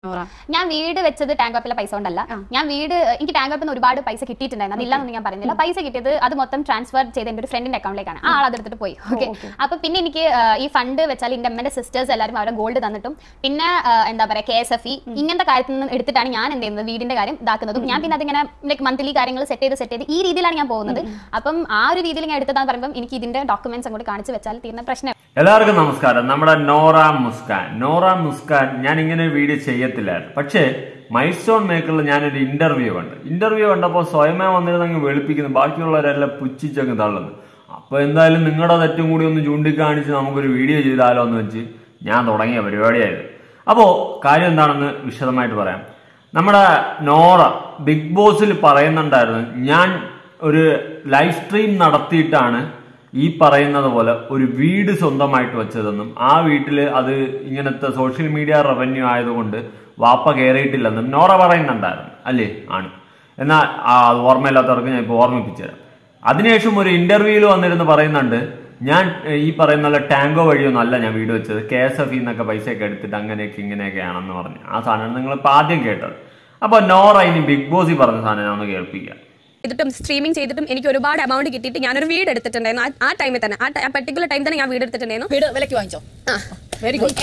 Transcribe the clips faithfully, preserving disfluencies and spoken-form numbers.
ഞാൻ വീട് വെച്ചത് ടാങ്കോപ്പിലെ പൈസ കൊണ്ടല്ല. ഞാൻ വീട് എനിക്ക് ടാങ്കോപ്പിൽ ഒരുപാട് പൈസ കിട്ടിയിട്ടുണ്ടായിരുന്നു, അതില്ലാന്നൊന്നും ഞാൻ പറയുന്നില്ല. പൈസ കിട്ടിയത് അത് മൊത്തം ട്രാൻസ്ഫർ ചെയ്ത് എന്റെ ഒരു ഫ്രണ്ടിന്റെ അക്കൗണ്ടിലേക്കാണ്. ആ ആൾ അതെടുത്തിട്ട് പോയി. ഓക്കെ, അപ്പൊ പിന്നെ എനിക്ക് ഈ ഫണ്ട് വെച്ചാൽ എന്റെ അമ്മന്റെ സിസ്റ്റേഴ്സ് എല്ലാവരും അവരുടെ ഗോൾഡ് തന്നിട്ടും പിന്നെ എന്താ പറയാ കെ എസ് എഫ് ഇ ഇങ്ങനത്തെ കാര്യത്തിൽ നിന്ന് എടുത്തിട്ടാണ് ഞാൻ എന്ത് ചെയ്യുന്നത് വീടിന്റെ കാര്യം ഇതാക്കുന്നതും. ഞാൻ പിന്നെ അതിങ്ങനെ ലൈക്ക് മന്ത്ലി കാര്യങ്ങൾ സെറ്റ് ചെയ്ത് സെറ്റ് ചെയ്ത് ഈ രീതിയിലാണ് ഞാൻ പോകുന്നത്. അപ്പം ആ ഒരു രീതിയിൽ ഞാൻ എടുത്തതാന്ന് പറയുമ്പോൾ എനിക്ക് ഇതിന്റെ ഡോക്യുമെന്റ്സ് അങ്ങോട്ട് കാണിച്ച് വെച്ചാൽ തീർന്ന പ്രശ്നം. എല്ലാവർക്കും നമസ്കാരം. നമ്മുടെ നോറ മുസ്കാൻ നോറ മുസ്കാൻ ഞാൻ ഇങ്ങനെ വീഡിയോ ചെയ്യത്തില്ലായിരുന്നു. പക്ഷേ മൈൽ സ്റ്റോൺ മേക്കറിൽ ഞാനൊരു ഇന്റർവ്യൂ കണ്ടു. ഇന്റർവ്യൂ കണ്ടപ്പോൾ സ്വയമേ വന്നിരുന്നങ്ങ് വെളുപ്പിക്കുന്നു, ബാക്കിയുള്ളവരെല്ലാം പുച്ഛിച്ചങ്ങ് തള്ളുന്നു. അപ്പൊ എന്തായാലും നിങ്ങളുടെ തെറ്റും കൂടി ഒന്ന് ചൂണ്ടിക്കാണിച്ച് നമുക്കൊരു വീഡിയോ ചെയ്താലോ എന്ന് വെച്ച് ഞാൻ തുടങ്ങിയ പരിപാടിയായിരുന്നു. അപ്പോ കാര്യം എന്താണെന്ന് വിശദമായിട്ട് പറയാം. നമ്മുടെ നോറ ബിഗ് ബോസിൽ പറയുന്നുണ്ടായിരുന്നു, ഞാൻ ഒരു ലൈവ് സ്ട്രീം നടത്തിയിട്ടാണ് ഈ പറയുന്നത് പോലെ ഒരു വീട് സ്വന്തമായിട്ട് വെച്ചതെന്നും ആ വീട്ടിൽ അത് ഇങ്ങനത്തെ സോഷ്യൽ മീഡിയ റവന്യൂ ആയതുകൊണ്ട് വാപ്പ കയറിയിട്ടില്ലെന്നും നോറ പറയുന്നുണ്ടായിരുന്നു. അല്ലേ? ആണ്. എന്നാൽ അത് ഓർമ്മയില്ലാത്തവർക്ക് ഞാൻ ഇപ്പോൾ ഓർമ്മിപ്പിച്ചു തരാം. അതിനുശേഷം ഒരു ഇന്റർവ്യൂവിൽ വന്നിരുന്ന് പറയുന്നുണ്ട്, ഞാൻ ഈ പറയുന്ന പോലെ ടാങ്കോ വഴിയൊന്നും അല്ല ഞാൻ വീട് വെച്ചത്, കെ എസ് എഫ് ഇന്നൊക്കെ പൈസയൊക്കെ എടുത്തിട്ട് അങ്ങനെയൊക്കെ ഇങ്ങനെയൊക്കെയാണെന്ന് പറഞ്ഞു. ആ സാധനം നിങ്ങളിപ്പോൾ ആദ്യം കേട്ടത്. അപ്പൊ നോറ ഇനി ബിഗ് ബോസിൽ പറഞ്ഞ സാധനം ഞാൻ ഒന്ന് കേൾപ്പിക്കാം. ചെയ്തിട്ടും സ്ട്രീമിംഗ് ചെയ്തിട്ടും എനിക്ക് ഒരുപാട് എമൗണ്ട് കിട്ടിയിട്ട് ഞാനൊരു വീട് എടുത്തിട്ടുണ്ടായിരുന്നു. ആ ടൈമിൽ തന്നെ ആ പെർട്ടിക്കുലർ ടൈം തന്നെ ഞാൻ വീട് എടുത്തിട്ടുണ്ടായിരുന്നു. വീട് വിലക്ക് വാങ്ങിച്ചോ? Very good.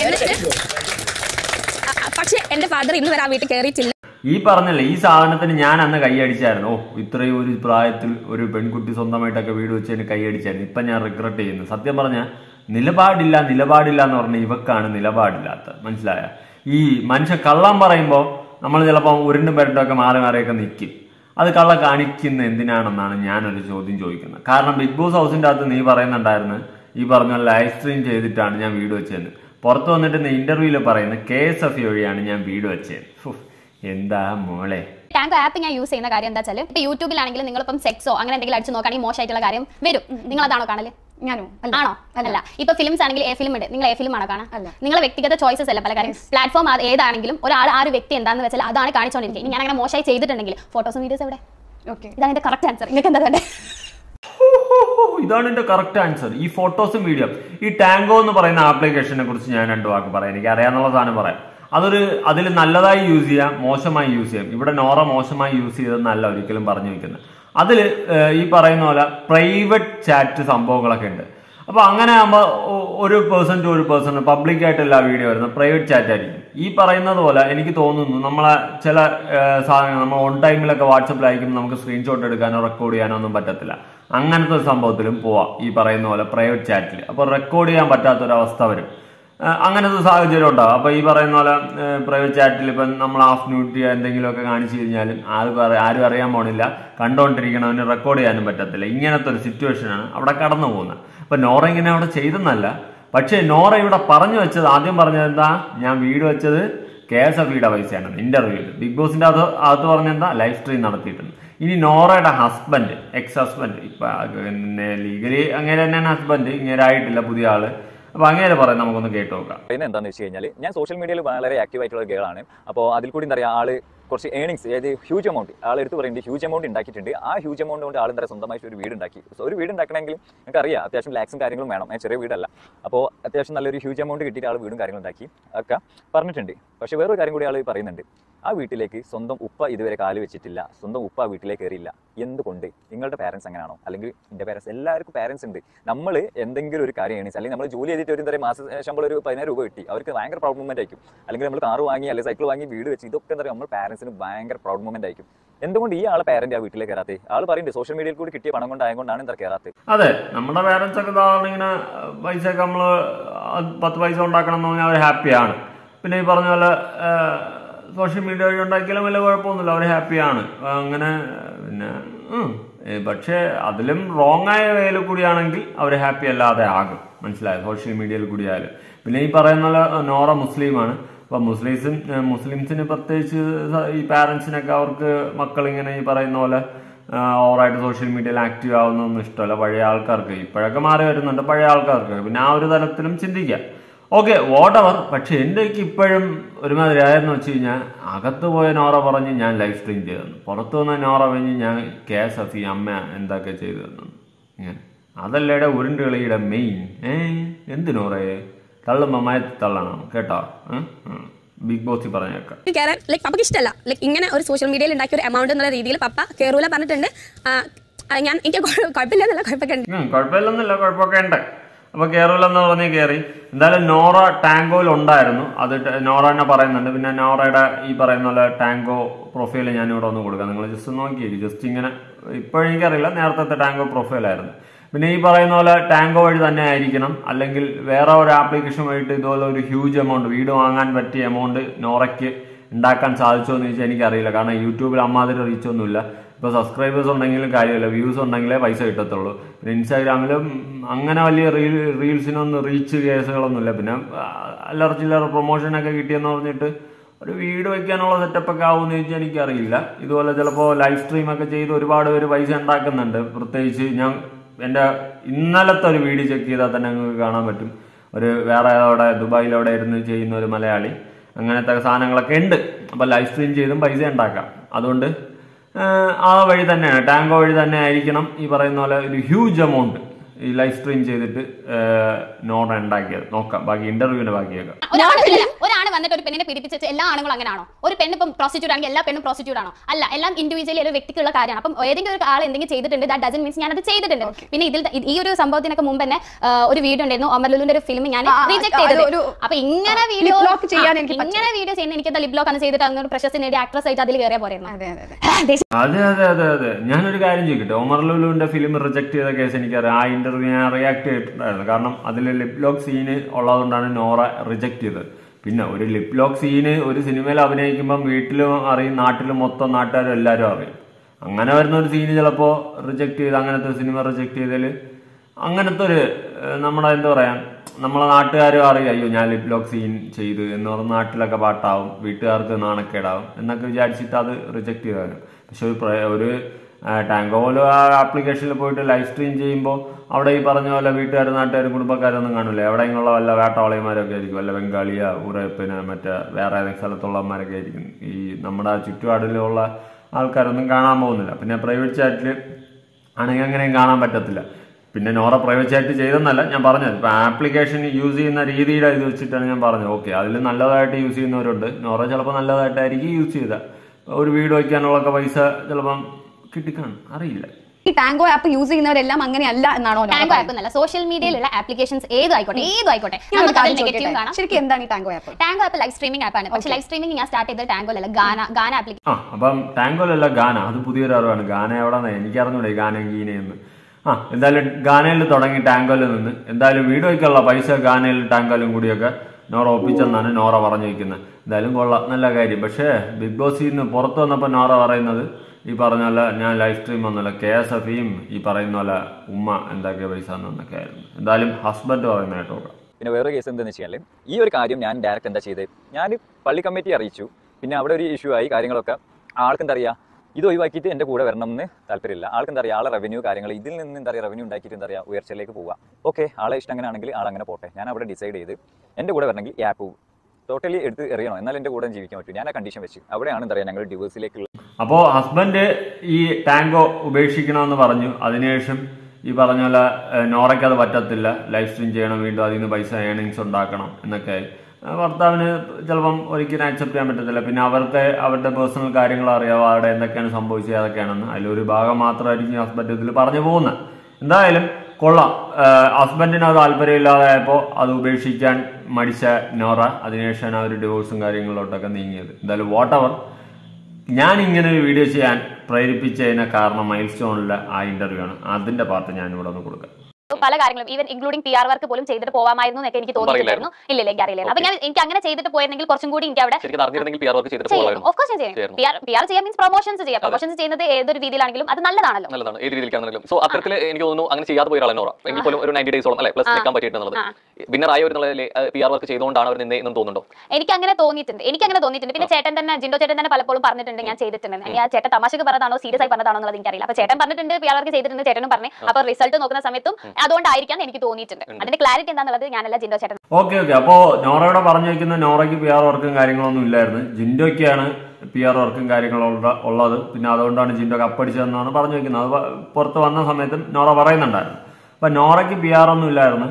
പക്ഷെ എന്റെ ഫാദർ ഇന്ന് വരെ ആ വീട്ടിൽ കയറിയിട്ടില്ല. ഈ പറഞ്ഞല്ലേ ഈ സാധനത്തിന് ഞാൻ അന്ന് കൈയടിച്ചായിരുന്നു. ഓ, ഇത്രയും ഒരു പ്രായത്തിൽ ഒരു പെൺകുട്ടി സ്വന്തമായിട്ടൊക്കെ വീട് വെച്ചതിന് കൈയടിച്ചായിരുന്നു. ഇപ്പൊ ഞാൻ റിഗ്രറ്റ് ചെയ്യുന്നു. സത്യം പറഞ്ഞ നിലപാടില്ല നിലപാടില്ല എന്ന് പറഞ്ഞ ഇവക്കാണ് നിലപാടില്ലാത്തത്. മനസ്സിലായ? ഈ മനുഷ്യൻ കള്ളം പറയുമ്പോൾ നമ്മൾ ചിലപ്പോൾ ഉരുണ്ടും പെരണ്ടൊക്കെ മാറി മാറിയൊക്കെ നിൽക്കും. അത് കള്ള കാണിക്കുന്ന എന്തിനാണെന്നാണ് ഞാനൊരു ചോദ്യം ചോദിക്കുന്നത്. കാരണം ബിഗ് ബോസ് ഹൗസിന്റെ അകത്ത് നീ പറയുന്നുണ്ടായിരുന്നു ഈ പറഞ്ഞ ലൈവ് സ്ട്രീം ചെയ്തിട്ടാണ് ഞാൻ വീട് വെച്ചതെന്ന്. പുറത്ത് വന്നിട്ട് ഇന്റർവ്യൂവിൽ പറയുന്നത് കെ എസ് എഫ് വഴിയാണ് ഞാൻ വീട് വെച്ചത്. എന്താ മോളെ? ടാങ്കോ ആപ്പ് ഞാൻ യൂസ് ചെയ്യുന്ന കാര്യം എന്താ വെച്ചാൽ ഇപ്പൊ യൂട്യൂബിലാണെങ്കിലും നിങ്ങളിപ്പം സെക്സോ അങ്ങനെ എന്തെങ്കിലും അടിച്ച് നോക്കുകയാണെങ്കിൽ മോശമായിട്ടുള്ള കാര്യം വരും. നിങ്ങൾ അതാണോ കാണല്? ഞാനോ? ആണോ? അല്ല. ഇപ്പൊ ഫിലിംസ് ആണെങ്കിൽ എ ഫിലിം ഉണ്ട്, നിങ്ങൾ എ ഫിലിം ആണോ കാണാൻ? നിങ്ങളെ വ്യക്തിഗത ചോയ്സസ് അല്ല പല കാര്യം. പ്ലാറ്റ്ഫോം ഏതാണെങ്കിലും ഒരാൾ ആ ഒരു വ്യക്തി എന്താണെന്ന് വെച്ചാൽ അതാണ് കാണിച്ചുകൊണ്ടിരിക്കുക. ഞാൻ അങ്ങനെ മോശമായി ചെയ്തിട്ടുണ്ടെങ്കിൽ ഫോട്ടോസും വീഡിയോസ് എവിടെ? ഇതാണ് എന്റെ കറക്റ്റ് ആൻസർ. നിങ്ങൾക്ക് എന്താ വേണ്ടേ? ഇതാണ് എന്റെ കറക്റ്റ് ആൻസർ. ഈ ഫോട്ടോസും വീഡിയോ. ഈ ടാങ്കോ എന്ന് പറയുന്ന ആപ്ലിക്കേഷനെ കുറിച്ച് ഞാൻ രണ്ടു വാക്ക് പറയാം. എനിക്ക് അറിയാവുന്ന സാധനം പറയാം. അതൊരു അതിൽ നല്ലതായി യൂസ് ചെയ്യാം, മോശമായി യൂസ് ചെയ്യാം. ഇവിടെ നോറ മോശമായി യൂസ് ചെയ്തതെന്നല്ല ഒരിക്കലും പറഞ്ഞു വെക്കുന്നത്. അതിൽ ഈ പറയുന്ന പോലെ പ്രൈവറ്റ് ചാറ്റ് സംഭവങ്ങളൊക്കെ ഉണ്ട്. അപ്പൊ അങ്ങനെ ആകുമ്പോൾ ഒരു പേഴ്സൺ ടു ഒരു പേഴ്സൺ പബ്ലിക് ആയിട്ടല്ല വീഡിയോ വരുന്നത്, പ്രൈവറ്റ് ചാറ്റ് ആയിരിക്കും. ഈ പറയുന്നത് പോലെ എനിക്ക് തോന്നുന്നു നമ്മളെ ചില സാധനങ്ങൾ നമ്മൾ ഓൺ ടൈമിലൊക്കെ വാട്സപ്പിൽ അയക്കുമ്പോൾ നമുക്ക് സ്ക്രീൻഷോട്ട് എടുക്കാനോ റെക്കോർഡ് ചെയ്യാനോ ഒന്നും പറ്റത്തില്ല. അങ്ങനത്തെ ഒരു സംഭവത്തിലും പോവാം ഈ പറയുന്ന പോലെ പ്രൈവറ്റ് ചാറ്റിൽ. അപ്പൊ റെക്കോർഡ് ചെയ്യാൻ പറ്റാത്തൊരവസ്ഥ വരും. അങ്ങനത്തെ സാഹചര്യം ഉണ്ടാവും. അപ്പൊ ഈ പറയുന്ന പോലെ പ്രൈവറ്റ് ചാറ്റിൽ ഇപ്പം നമ്മൾ ഹാഫ് ന്യൂട്ടി എന്തെങ്കിലുമൊക്കെ കാണിച്ചു കഴിഞ്ഞാലും ആരും ആരും അറിയാൻ പോണില്ല, കണ്ടുകൊണ്ടിരിക്കണവന് റെക്കോർഡ് ചെയ്യാനും പറ്റത്തില്ല. ഇങ്ങനത്തെ ഒരു സിറ്റുവേഷനാണ് അവിടെ കടന്നു പോകുന്നത്. അപ്പൊ നോറ ഇങ്ങനെ അവിടെ ചെയ്തെന്നല്ല, പക്ഷെ നോറ ഇവിടെ പറഞ്ഞു വെച്ചത് ആദ്യം പറഞ്ഞത് എന്താ, ഞാൻ വീട് വെച്ചത് കെ എസ് എഫ് ഇയുടെ പൈസയാണ്. ഇന്റർവ്യൂവിൽ ബിഗ് ബോസിന്റെ അത് അകത്ത് പറഞ്ഞെന്താ ലൈവ് സ്ട്രീം നടത്തിയിട്ടുണ്ട്. ഇനി നോറയുടെ ഹസ്ബൻഡ്, എക്സ് ഹസ്ബൻഡ്, ഇപ്പൊ പിന്നെ ലീഗലി അങ്ങനെ തന്നെയാണ് ഹസ്ബൻഡ്, ഇങ്ങനെ ആയിട്ടില്ല പുതിയ ആള്. അപ്പൊ അങ്ങനെ പറയാം, നമുക്കൊന്ന് കേട്ട് നോക്കാം. പിന്നെ എന്താണെന്ന് വെച്ച് കഴിഞ്ഞാൽ ഞാൻ സോഷ്യൽ മീഡിയയിൽ വളരെ ആക്റ്റീവ് ആയിട്ടുള്ള ഗേളാണ്. അപ്പോൾ അതിൽ കൂടി എന്താ പറയുക, ആള് കുറച്ച് ഏണിങ്സ്, അതായത് ഹ്യൂജ് എമൗണ്ട് ആൾ എടുത്ത് പറയുന്നത് ഹ്യൂജ് എമൗണ്ട് ഉണ്ടാക്കിയിട്ടുണ്ട്. ആ ഹ്യൂജ് എമൗണ്ട് കൊണ്ട് ആൾ എന്താ സ്വന്തമായിട്ട് ഒരു വീട് ഉണ്ടാക്കി. സോ ഒരു വീട് ഉണ്ടാക്കണമെങ്കിൽ നിങ്ങൾക്ക് അറിയാം അത്യാവശ്യം ലാക്സും കാര്യങ്ങളും വേണം. ചെറിയ വീടല്ല. അപ്പോൾ അത്യാവശ്യം നല്ലൊരു ഹ്യൂജ് എമൗണ്ട് കിട്ടിയിട്ട് ആൾ വീടും കാര്യങ്ങളും ഉണ്ടാക്കി ഒക്കെ പറഞ്ഞിട്ടുണ്ട്. പക്ഷേ വേറൊരു കാര്യം കൂടി ആൾ പറയുന്നുണ്ട്, ആ വീട്ടിലേക്ക് സ്വന്തം ഉപ്പ ഇതുവരെ കാല് വെച്ചിട്ടില്ല, സ്വന്തം ഉപ്പ ആ വീട്ടിലേക്ക് കയറിയില്ല. എന്തുകൊണ്ട്? നിങ്ങളുടെ പാരൻസ് അങ്ങനെയാണോ? അല്ലെങ്കിൽ എൻ്റെ പാരൻസ്? എല്ലാവർക്കും പാരൻസ് ഉണ്ട്. നമ്മൾ എന്തെങ്കിലും ഒരു കാര്യം ഏണിങ്സ്, അല്ലെങ്കിൽ നമ്മൾ ജോലി ചെയ്തിട്ട് ഒരു എന്താ പറയുക മാസ ശമ്പളം ഒരു പതിനായിരം രൂപ കിട്ടി, അവർക്ക് ഭയങ്കര പ്രൗഡ് മൂവ്മെന്റ് ആയിരിക്കും. അല്ലെങ്കിൽ നമ്മൾ കാറ് വാങ്ങി അല്ലെങ്കിൽ സൈക്കിൾ വാങ്ങി വീട് വെച്ച്, ഇതൊക്കെ എന്താ പറയുക നമ്മൾ പാരൻസിന് ഭയങ്കര പ്രൗഡ് മൂവ്മെന്റ് ആയിരിക്കും. എന്തുകൊണ്ട് ഈ ആളെ പാരന്റ് ആ വീട്ടിലേക്ക് കയറാത്തേ? ആൾ പറയുന്നുണ്ട് സോഷ്യൽ മീഡിയയിൽ കൂടി കിട്ടിയ പണം കൊണ്ടായതുകൊണ്ടാണ് എന്താ കയറാത്തത്. അതെ, നമ്മുടെ പാരൻസ് ഒക്കെ ഇങ്ങനെ പൈസ ഒക്കെ നമ്മള് പത്ത് പൈസ ഉണ്ടാക്കണം എന്ന് പറഞ്ഞാൽ അവർ ഹാപ്പിയാണ്. പിന്നെ ഈ പറഞ്ഞ പോലെ സോഷ്യൽ മീഡിയ വഴി ഉണ്ടാക്കിയാലും വലിയ കുഴപ്പമൊന്നുമില്ല, അവർ ഹാപ്പിയാണ്. അങ്ങനെ പിന്നെ പക്ഷെ അതിലും റോങ് ആയ വേയിൽ കൂടിയാണെങ്കിൽ അവർ ഹാപ്പി അല്ലാതെ ആകും. മനസ്സിലായോ? സോഷ്യൽ മീഡിയയിൽ കൂടി ആയാലും. പിന്നെ ഈ പറയുന്ന പോലെ നോറ മുസ്ലിമാണ്. അപ്പൊ മുസ്ലിംസും മുസ്ലിംസിന് പ്രത്യേകിച്ച് ഈ പാരന്റ്സിനൊക്കെ അവർക്ക് മക്കളിങ്ങനെ ഈ പറയുന്ന പോലെ ഓവറായിട്ട് സോഷ്യൽ മീഡിയയിൽ ആക്റ്റീവ് ആവുന്നൊന്നും ഇഷ്ടമല്ല. പഴയ ആൾക്കാർക്ക് ഇപ്പോഴൊക്കെ മാറി വരുന്നുണ്ട്, പഴയ ആൾക്കാർക്ക്. പിന്നെ ആ ഒരു തലത്തിലും ചിന്തിക്കാം. Okay, whatever. പക്ഷെ എന്റെക്ക് ഇപ്പോഴും ഒരുമാതിരി ആയെന്ന് വെച്ച് കഴിഞ്ഞാൽ അകത്ത് പോയ നോറ പറഞ്ഞ് ഞാൻ ലൈവ് സ്ട്രീം ചെയ്തെന്നു, പുറത്തു വന്ന നോറ പറഞ്ഞ് ഞാൻ കെ എസ് എഫ് ഇ അമ്മ എന്തൊക്കെ ചെയ്തു തന്നു. ഇങ്ങനെ അതല്ലേടെ ഉരുണ്ട് കളിയുടെ മെയിൻ. ഏ എന്ത് നോറയെ തള്ളുമ്പോൾ മയത്ത് തള്ളണം കേട്ടോ. ബിഗ് ബോസിൽ പറഞ്ഞേക്കാം. കയറാൻ ലൈക്ക് പപ്പക്ക് ഇഷ്ടമല്ല. ലൈക്ക് ഇങ്ങനെ ഒരു സോഷ്യൽ മീഡിയയിൽ ഉണ്ടാക്കിയ ഒരു എമൗണ്ട് എന്നുള്ള രീതിയിൽ പപ്പ കയറൂല പറഞ്ഞിട്ടുണ്ട്. ഞാൻ എനിക്ക് കുഴപ്പമില്ലെന്നല്ല, കുഴപ്പമൊക്കെ ഉണ്ട്. കുഴപ്പമില്ലെന്നല്ല, കുഴപ്പമൊക്കെ ഉണ്ട്. അപ്പൊ കയറില്ലെന്ന് പറഞ്ഞ് കയറി. എന്തായാലും നോറ ടാങ്കോയിൽ ഉണ്ടായിരുന്നു. അത് നോറ തന്നെ പറയുന്നുണ്ട്. പിന്നെ നോറയുടെ ഈ പറയുന്ന പോലെ ടാങ്കോ പ്രൊഫൈൽ ഞാൻ ഇവിടെ ഒന്ന് കൊടുക്കാം. നിങ്ങൾ ജസ്റ്റ് നോക്കിയേക്കും. ജസ്റ്റ് ഇങ്ങനെ ഇപ്പോഴെനിക്കറിയില്ല, നേരത്തെ ടാങ്കോ പ്രൊഫൈലായിരുന്നു. പിന്നെ ഈ പറയുന്ന പോലെ ടാങ്കോ വഴി തന്നെ ആയിരിക്കണം, അല്ലെങ്കിൽ വേറെ ഒരു ആപ്ലിക്കേഷൻ വഴിയിട്ട് ഇതുപോലെ ഒരു ഹ്യൂജ് എമൗണ്ട്, വീട് വാങ്ങാൻ പറ്റിയ എമൗണ്ട് നോറയ്ക്ക് ഉണ്ടാക്കാൻ സാധിച്ചോ എന്ന് ചോദിച്ചാൽ എനിക്കറിയില്ല. കാരണം യൂട്യൂബിൽ അമ്മാതിരി റീച്ച് ഒന്നുമില്ല. ഇപ്പോൾ സബ്സ്ക്രൈബേഴ്സ് ഉണ്ടെങ്കിലും കാര്യമില്ല, വ്യൂസ് ഉണ്ടെങ്കിലേ പൈസ കിട്ടത്തുള്ളൂ. പിന്നെ ഇൻസ്റ്റാഗ്രാമിലും അങ്ങനെ വലിയ റീൽ റീൽസിനൊന്നും റീച്ച് കേസുകളൊന്നുമില്ല. പിന്നെ അല്ലറ ചില്ലറ പ്രൊമോഷനൊക്കെ കിട്ടിയെന്ന് പറഞ്ഞിട്ട് ഒരു വീട് വയ്ക്കാനുള്ള സെറ്റപ്പൊക്കെ ആവുമെന്ന് ചോദിച്ചാൽ എനിക്കറിയില്ല. ഇതുപോലെ ചിലപ്പോൾ ലൈവ് സ്ട്രീമൊക്കെ ചെയ്ത് ഒരുപാട് പേര് പൈസ ഉണ്ടാക്കുന്നുണ്ട്. പ്രത്യേകിച്ച് ഞാൻ എൻ്റെ ഇന്നലത്തെ ഒരു വീഡിയോ ചെക്ക് ചെയ്താൽ തന്നെ നിങ്ങൾക്ക് കാണാൻ പറ്റും. ഒരു വേറെ അവിടെ ദുബായിലവിടെ ഇരുന്ന് ചെയ്യുന്ന ഒരു മലയാളി, അങ്ങനത്തെ സാധനങ്ങളൊക്കെ ഉണ്ട്. അപ്പോൾ ലൈവ് സ്ട്രീം ചെയ്തും പൈസ ഉണ്ടാക്കാം. അതുകൊണ്ട് ആ വഴി തന്നെയാണ്, ടാങ്കോ വഴി തന്നെ ആയിരിക്കണം ഈ പറയുന്ന പോലെ ഒരു ഹ്യൂജ് എമൗണ്ട് ഈ ലൈവ് സ്ട്രീം ചെയ്തിട്ട് നോറ ഉണ്ടാക്കിയത്. നോക്കാം ബാക്കി ഇന്റർവ്യൂവിന്റെ ബാക്കിയൊക്കെ. ഒരാണ് വന്നിട്ട് ഒരു പെണ്ണിനെ പീഡിപ്പിച്ചിട്ട് എല്ലാ ആണുങ്ങളും അങ്ങനെയാണോ? ഒരു പെണ്ണ് ഇപ്പം പ്രോസ്റ്റിറ്റ്യൂട്ട് ആണെങ്കിൽ എല്ലാ പെണ്ണും പ്രോസ്റ്റിറ്റ്യൂട്ട് ആണോ? അല്ല, എല്ലാം ഇൻഡിവിജ്വലി ഒരു വ്യക്തിക്കുള്ള കാര്യമാണ്. അപ്പം ഏതെങ്കിലും ഒരു ആൾ എന്തെങ്കിലും ചെയ്തിട്ടുണ്ട്, ദാറ്റ് ഡസന്റ് മീൻസ് ഞാൻ അത് ചെയ്തിട്ടുണ്ട്. പിന്നെ ഇതിൽ ഈ ഒരു സംഭവത്തിനൊക്കെ മുമ്പ് തന്നെ ഒരു വീഡിയോ ഉണ്ടായിരുന്നു, ഒമർ ലുലുവിന്റെ ഒരു ഫിലിം ഞാൻ റിജക്ട് ചെയ്തത്. അപ്പൊ ഇങ്ങനെ വീഡിയോ ഇങ്ങനെ വീഡിയോ ചെയ്യുന്ന എനിക്ക് എന്താ ലിപ് ലോക്ക് ആണ് ചെയ്തിട്ട് അങ്ങനെ പ്രശസ്തി നേടിയ ആക്ട്രസ് ആയിട്ട് അതിൽ കയറിയ പോരുന്നു. അതെ അതെ അതെ അതെ ഞാനൊരു കാര്യം ചോദിക്കട്ടെ, ഒമർ ലുലുവിന്റെ ഫിലിം റിജക്ട് ചെയ്ത കേസ് എനിക്കറിയാം. ആ ഇന്റർവ്യൂ ഞാൻ റിയാക്ട് ചെയ്തിട്ടുണ്ടായിരുന്നു. കാരണം അതിൽ ലിപ് ലോക്ക് സീന് ഉള്ളതുകൊണ്ടാണ് നോറ റിജക്ട് ചെയ്തത്. പിന്നെ ഒരു ലിപ് ലോക്ക് സീന് ഒരു സിനിമയിൽ അഭിനയിക്കുമ്പം വീട്ടിലും അറിയും, നാട്ടിലും മൊത്തം നാട്ടുകാരും എല്ലാവരും അറിയും. അങ്ങനെ വരുന്ന ഒരു സീന് ചിലപ്പോൾ റിജക്ട് ചെയ്ത്, അങ്ങനത്തെ ഒരു സിനിമ റിജക്ട് ചെയ്തതിൽ അങ്ങനത്തെ ഒരു നമ്മുടെ എന്താ പറയാ, നമ്മളെ നാട്ടുകാരും അറിയാം, അയ്യോ ഞാൻ ലിപ് ലോക്ക് സീൻ ചെയ്ത് എന്ന് പറഞ്ഞ നാട്ടിലൊക്കെ പാട്ടാവും, വീട്ടുകാർക്ക് നാണക്കേടാവും എന്നൊക്കെ വിചാരിച്ചിട്ട് അത് റിജക്ട് ചെയ്തായിരുന്നു. പക്ഷെ ഒരു ഒരു ടാങ്കോ പോലെ ആ ആപ്ലിക്കേഷനിൽ പോയിട്ട് ലൈവ് സ്ട്രീം ചെയ്യുമ്പോൾ അവിടെ ഈ പറഞ്ഞ പോലെ വീട്ടുകാരും നാട്ടുകാരും കുടുംബക്കാരൊന്നും കാണില്ല. എവിടെയെങ്കിലും വല്ല വേട്ടവളയന്മാരൊക്കെ ആയിരിക്കും, വല്ല ബംഗാളിയ ഉറ പിന്നെ മറ്റേ വേറെ ഏതെങ്കിലും സ്ഥലത്തുള്ളവന്മാരൊക്കെ ആയിരിക്കും. ഈ നമ്മുടെ ചുറ്റുപാടിലുള്ള ആൾക്കാരൊന്നും കാണാൻ പോകുന്നില്ല. പിന്നെ പ്രൈവറ്റ് ചാറ്റിൽ ആണെങ്കിൽ അങ്ങനെയും കാണാൻ പറ്റത്തില്ല. പിന്നെ നോറ പ്രൈവറ്റ് ചാറ്റ് ചെയ്തെന്നല്ല ഞാൻ പറഞ്ഞത്, ഇപ്പം ആപ്ലിക്കേഷൻ യൂസ് ചെയ്യുന്ന രീതിയുടെ ഇത് വെച്ചിട്ടാണ് ഞാൻ പറഞ്ഞത്. ഓക്കെ, അതിൽ നല്ലതായിട്ട് യൂസ് ചെയ്യുന്നവരുണ്ട്. നോറ ചിലപ്പോൾ നല്ലതായിട്ടായിരിക്കും യൂസ് ചെയ്ത ഒരു വീട് വയ്ക്കാനുള്ളൊക്കെ പൈസ ചിലപ്പം കിട്ടിക്കാണും, അറിയില്ല. ഈ ടാങ്കോ ആപ്പ് യൂസ് ചെയ്യുന്നവരെല്ലാം അങ്ങനെയല്ല എന്നാണോ? ടാങ്കോ ആപ്പ് എന്നല്ല, സോഷ്യൽ മീഡിയയിലുള്ള ആപ്ലിക്കേഷൻസ് ഏതായിക്കോട്ടെ ഏതായിക്കോട്ടെ ശരിക്കും എന്താണ് ഈ Tango app? Tango app live streaming ആപ്പാണ്. പക്ഷേ ലൈവ് സ്ട്രീമിംഗ് ഞാൻ സ്റ്റാർട്ട് ചെയ്തത് ടാങ്കോയിലല്ല, ഗാന ഗാന ആപ്ലിക്കേഷൻ. ആ അപ്പം ടാങ്കോയിലല്ല, ഗാന. അത് പുതിയൊരു അറിവാണ്. ഗാന എവിടെയാണ് എനിക്കറിഞ്ഞൂടെ, ഗാന ഗീനയെന്ന്. ആ എന്തായാലും ഗാനയിൽ തുടങ്ങി ടാങ്കോയിൽ നിന്ന് എന്തായാലും വീട് വയ്ക്കാനുള്ള പൈസ ഗാനയിൽ ടാങ്കോയിലും കൂടിയൊക്കെ നോറ ഒപ്പിച്ചെന്നാണ് നോറ പറഞ്ഞു വയ്ക്കുന്നത്. എന്തായാലും കൊള്ളാം, നല്ല കാര്യം. പക്ഷേ ബിഗ് ബോസിൽ നിന്ന് പുറത്തു വന്നപ്പോൾ നോറ പറയുന്നത് ഈ പറഞ്ഞ പോലെ ഞാൻ ലൈവ് സ്ട്രീം ഒന്നുമല്ല, കെ എസ് എഫിയും ഈ പറയുന്ന പോലെ ഉമ്മ എന്താക്കിയ പൈസ എന്നൊക്കെ ആയിരുന്നു. എന്തായാലും ഹസ്ബൻഡ് പറയുന്ന കേട്ടോ. പിന്നെ വേറെ കേസ് എന്താണെന്ന് വെച്ചാൽ ഈ ഒരു കാര്യം ഞാൻ ഡയറക്റ്റ് എന്താ ചെയ്തത്, ഞാൻ പള്ളി കമ്മിറ്റി അറിയിച്ചു. പിന്നെ അവിടെ ഒരു ഇഷ്യൂ ആയി കാര്യങ്ങളൊക്കെ. ആൾക്ക് എന്താ പറയുക, ഇത് ഒഴിവാക്കിയിട്ട് എൻ്റെ കൂടെ വരണം എന്ന് താല്പര്യമില്ല. ആൾക്ക് എന്താ പറയുക, ആളെ റവന്യൂ കാര്യങ്ങൾ ഇതിൽ നിന്ന് എന്താ പറയുക റവന്യൂ ഉണ്ടാക്കിയിട്ട് എന്താ പറയുക ഉയർച്ചയിലേക്ക് പോവുക. ഓക്കെ, ആളെ ഇഷ്ടം അങ്ങനെ ആണെങ്കിൽ ആൾ അങ്ങനെ പോട്ടെ. ഞാൻ അവിടെ ഡിസൈഡ് ചെയ്ത് എൻ്റെ കൂടെ വരണമെങ്കിൽ ഈ ആപ്പ് ടോട്ടലി എടുത്ത് എറിയണം, എന്നാൽ എൻ്റെ കൂടെ ജീവിക്കാൻ പറ്റും. ഞാൻ ആ കണ്ടീഷൻ വെച്ച് അവിടെയാണ് എന്താ പറയുക ഞങ്ങൾ ഡിവോഴ്സിലേക്കുള്ള. അപ്പോൾ ഹസ്ബൻഡ് ഈ ടാങ്കോ ഉപേക്ഷിക്കണമെന്ന് പറഞ്ഞു. അതിനുശേഷം ഈ പറഞ്ഞ പോലെ നോറയ്ക്ക് അത് പറ്റത്തില്ല, ലൈവ് സ്ട്രീം ചെയ്യണം, വീണ്ടും അതിൽ നിന്ന് പൈസ ഏണിങ്സ് ഉണ്ടാക്കണം എന്നൊക്കെ. ഭർത്താവിന് ചിലപ്പം ഒരിക്കലും അക്സെപ്റ്റ് ചെയ്യാൻ പറ്റത്തില്ല. പിന്നെ അവർക്ക് അവരുടെ പേഴ്സണൽ കാര്യങ്ങൾ അറിയാവോ, അവിടെ എന്തൊക്കെയാണ് സംഭവിച്ചത് അതൊക്കെയാണെന്ന്. അതിലൊരു ഭാഗം മാത്രമായിരിക്കും ഹസ്ബൻഡ് ഇതിൽ പറഞ്ഞു പോകുന്നത്. എന്തായാലും കൊള്ളാം. ഹസ്ബൻഡിന് അത് താല്പര്യമില്ലാതായപ്പോൾ അത് ഉപേക്ഷിക്കാൻ മടിച്ച നോറ അതിനുശേഷമാണ് അവർ ഡിവോഴ്സും കാര്യങ്ങളിലോട്ടൊക്കെ നീങ്ങിയത്. എന്തായാലും വാട്ട് എവർ, ഞാൻ ഇങ്ങനെ ഒരു വീഡിയോ ചെയ്യാൻ പ്രേരിപ്പിച്ചതിന് കാരണം മൈൽ സ്റ്റോണിലെ ആ ഇന്റർവ്യൂ ആണ്. അതിന്റെ പാർട്ട് ഞാൻ ഇവിടെ ഒന്ന് കൊടുക്കാം. പല കാര്യങ്ങളും even including P R work പോലും ചെയ്തിട്ട് പോവാമായിരുന്നു എന്നൊക്കെ എനിക്ക് തോന്നിയിരുന്നു. ഇല്ല ഇല്ല എനിക്ക് അറിയില്ല. അപ്പൊ ഞാൻ എനിക്ക് അങ്ങനെ ചെയ്തിട്ട് പോയിരുന്നെങ്കിൽ കുറച്ചും കൂടി എനിക്ക് അവിടെ ഓഫ് കോഴ്സ് ഞാൻ ചെയ്യും. പി ആർ ചെയ്യാൻ മീൻസ് പ്രൊമോഷൻസ് ചെയ്യാം. പ്രൊമോഷൻസ് ചെയ്യുന്നത് ഏതൊരു രീതിയിലാണെങ്കിലും അത് നല്ലതാണല്ലോ. നല്ലതാണ്, ഏത് രീതിയിലാണെങ്കിലും. സോ അത്തരത്തിൽ എനിക്ക് തോന്നുന്നു അങ്ങനെ ചെയ്യാതെ പോയ ഒരാളെ നോറ എങ്കിൽ പോലും ഒരു നയൻറ്റി ഡേയ്സോളം അല്ലെ പ്ലസ് നിൽക്കാൻ പറ്റിയിട്ടുള്ളത് വിന്നർ ആയ ഒരു പി ആർ വർക്ക് ചെയ്തുകൊണ്ടാണ് അവർ നിന്നേ എന്നും തോന്നുന്നുണ്ടോ? എനിക്ക് അങ്ങനെ തോന്നിയിട്ടുണ്ട് എനിക്ക് അങ്ങനെ തോന്നിയിട്ടുണ്ട് പിന്നെ ചേട്ടൻ തന്നെ ജിൻഡോ ചേട്ടൻ തന്നെ പലപ്പോഴും പറഞ്ഞിട്ടുണ്ട് ഞാൻ ചെയ്തിട്ടുണ്ട്. ഞാൻ ചേട്ടൻ തമാശക്ക് പറഞ്ഞതാണോ സീരിയസ് ആയി പറഞ്ഞതാണോ എന്നുള്ളത് എനിക്കറിയില്ല. അപ്പൊ ചേട്ടൻ പറഞ്ഞിട്ടുണ്ട് പി ആർ വർക്ക് ചെയ്തിട്ടുണ്ട്, ചേട്ടനും പറഞ്ഞു. അപ്പൊ റിസൾട്ട് നോക്കുന്ന സമയത്തും അതുകൊണ്ടായിരിക്കാം എനിക്ക് തോന്നിയിട്ടുണ്ട്. അതിന്റെ ക്ലാരിറ്റി എന്താണെന്നുള്ളത് ഞാനല്ല ജിൻഡോ ചേട്ടൻ. ഓക്കെ ഓക്കെ അപ്പോ നോറയോടെ പറഞ്ഞു വയ്ക്കുന്ന നോറയ്ക്ക് പി ആർ വർക്കും കാര്യങ്ങളൊന്നും ഇല്ലായിരുന്നു. ജിൻഡോയ്ക്കാണ് പി ആർ വർക്കും കാര്യങ്ങളും ഉള്ളത്. പിന്നെ അതുകൊണ്ടാണ് ജിൻഡോ കപ്പടിച്ചതെന്നാണ് പറഞ്ഞു വയ്ക്കുന്നത്. അത് പുറത്ത് വന്ന സമയത്തും നോറ പറയുന്നുണ്ടായിരുന്നു. അപ്പൊ നോറയ്ക്ക് പി ആർ ഒന്നും ഇല്ലായിരുന്നു.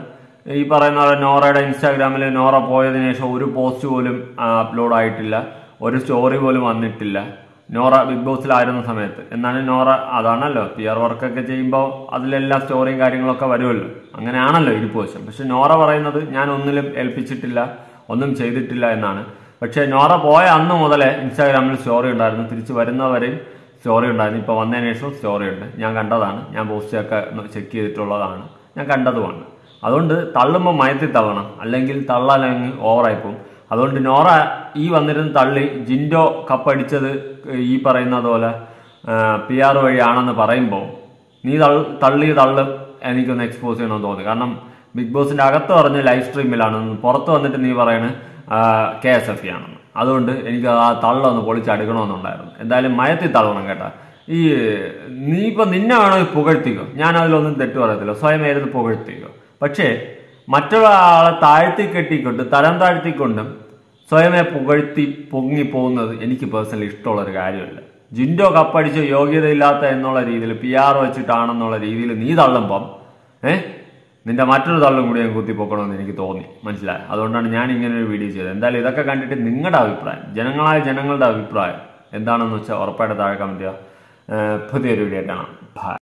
ഈ പറയുന്ന പോലെ നോറയുടെ ഇൻസ്റ്റാഗ്രാമിൽ നോറ പോയതിനു ശേഷം ഒരു പോസ്റ്റ് പോലും അപ്ലോഡ് ആയിട്ടില്ല, ഒരു സ്റ്റോറി പോലും വന്നിട്ടില്ല നോറ ബിഗ് ബോസിലായിരുന്ന സമയത്ത്. എന്നാലും നോറ അതാണല്ലോ പി ആർ വർക്കൊക്കെ ചെയ്യുമ്പോൾ അതിലെല്ലാം സ്റ്റോറിയും കാര്യങ്ങളൊക്കെ വരുമല്ലോ, അങ്ങനെയാണല്ലോ ഇരിപ്പ് വശം. പക്ഷെ നോറ പറയുന്നത് ഞാൻ ഒന്നിലും ഏൽപ്പിച്ചിട്ടില്ല, ഒന്നും ചെയ്തിട്ടില്ല എന്നാണ്. പക്ഷെ നോറ പോയ അന്ന് മുതലേ ഇൻസ്റ്റാഗ്രാമിൽ സ്റ്റോറി ഉണ്ടായിരുന്നു, തിരിച്ച് വരുന്നവരെയും സ്റ്റോറി ഉണ്ടായിരുന്നു. ഇപ്പോൾ വന്നതിന് ശേഷം സ്റ്റോറി ഉണ്ട്, ഞാൻ കണ്ടതാണ്, ഞാൻ പോസ്റ്റൊക്കെ ചെക്ക് ചെയ്തിട്ടുള്ളതാണ്, ഞാൻ കണ്ടതുമാണ്. അതുകൊണ്ട് തള്ളുമ്പോൾ മയത്തിൽ തള്ളണം, അല്ലെങ്കിൽ തള്ളാലെങ്കിൽ ഓവറായിപ്പോവും. അതുകൊണ്ട് നോറ ഈ വന്നിരുന്ന് തള്ളി ജിൻഡോ കപ്പടിച്ചത് ഈ പറയുന്നത് പോലെ പി ആർ വഴിയാണെന്ന് പറയുമ്പോൾ നീ തള്ളി തള്ളും എനിക്കൊന്ന് എക്സ്പോസ് ചെയ്യണമെന്ന് തോന്നി. കാരണം ബിഗ് ബോസിന്റെ അകത്ത് പറഞ്ഞ് ലൈവ് സ്ട്രീമിലാണെന്ന്, പുറത്ത് വന്നിട്ട് നീ പറയണ് കെ എസ് എഫ് ആണെന്ന്. അതുകൊണ്ട് എനിക്ക് ആ തള്ളൊന്ന് പൊളിച്ചടുക്കണമെന്നുണ്ടായിരുന്നു. എന്തായാലും മയത്തിൽ തള്ളണം കേട്ടാ. ഈ നീ ഇപ്പൊ നിന്നെ വേണമെങ്കിൽ പുകഴ്ത്തിക്കോ, ഞാൻ അതിലൊന്നും തെറ്റു പറയത്തില്ല, സ്വയമേരുന്ന് പുകഴ്ത്തിക്കോ. പക്ഷേ മറ്റുള്ള ആളെ താഴ്ത്തി കെട്ടിക്കൊണ്ട് തരം താഴ്ത്തിക്കൊണ്ടും സ്വയമേ പുകഴ്ത്തി പൊങ്ങി പോകുന്നത് എനിക്ക് പേഴ്സണലി ഇഷ്ടമുള്ളൊരു കാര്യമല്ല. ജിൻഡോ കപ്പടിച്ച് യോഗ്യതയില്ലാത്ത എന്നുള്ള രീതിയിൽ പി ആർ വെച്ചിട്ടാണെന്നുള്ള രീതിയിൽ നീ തള്ളുമ്പം ഏഹ് നിന്റെ മറ്റൊരു തള്ളും കൂടി ഞാൻ കുത്തിപ്പൊക്കണമെന്ന് എനിക്ക് തോന്നി, മനസ്സിലായി. അതുകൊണ്ടാണ് ഞാൻ ഇങ്ങനെ ഒരു വീഡിയോ ചെയ്തത്. എന്തായാലും ഇതൊക്കെ കണ്ടിട്ട് നിങ്ങളുടെ അഭിപ്രായം, ജനങ്ങളായ ജനങ്ങളുടെ അഭിപ്രായം എന്താണെന്ന് വെച്ചാൽ ഉറപ്പായിട്ട് താഴെ കമന്റ് ചെയ്യുക. പുതിയൊരു വീഡിയോ കാണാം.